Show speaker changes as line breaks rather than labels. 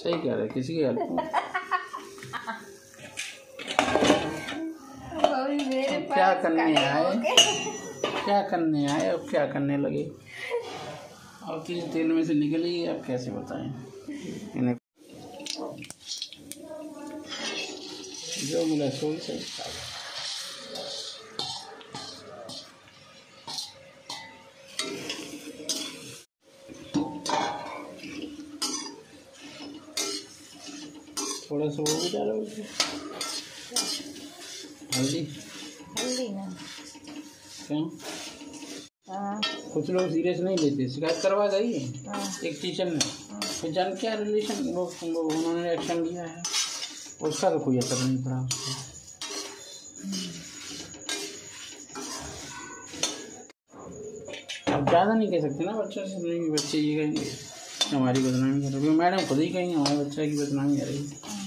सही कह रहे, किसी की हेल्प क्या करने आए, क्या करने आए, अब क्या करने लगे। अब चीज़ तेल में से निकली, अब कैसे बताएं इन्हें। जो मिला सोई से थोड़ा सा वो भी डालो, हल्दी।
हल्दी ना
क्यों?
हाँ
कुछ लोग सीरियस नहीं लेते, शिकायत करवा गई है
हाँ
एक टीचर ने, तो जान क्या रिलेशन वो उन्होंने एक्शन लिया है, उसका तो कोई असर नहीं पड़ा उसको। अब ज़्यादा नहीं कह सकते ना बच्चों से, नहीं बच्चे ये कहेंगे हमारी बदनामी कर रहे, मैडम खुद ही कहेंगे हमारे बच्चे की बदनामी कर रही है।